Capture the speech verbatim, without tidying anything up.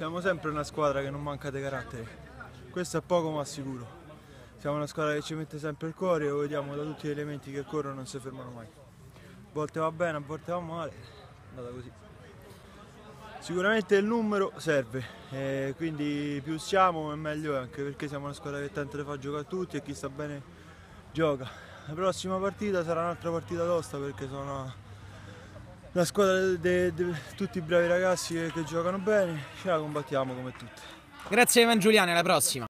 siamo sempre una squadra che non manca di carattere. Questo è poco ma sicuro. Siamo una squadra che ci mette sempre il cuore e lo vediamo da tutti gli elementi che corrono, non si fermano mai. A volte va bene, a volte va male, è andata così. Sicuramente il numero serve, e quindi più siamo e meglio è, anche perché siamo una squadra che tenta di far giocare a tutti e chi sta bene gioca. La prossima partita sarà un'altra partita tosta perché sono una squadra di tutti i bravi ragazzi che, che giocano bene, ce la combattiamo come tutte. Grazie Evan Giuliani, alla prossima.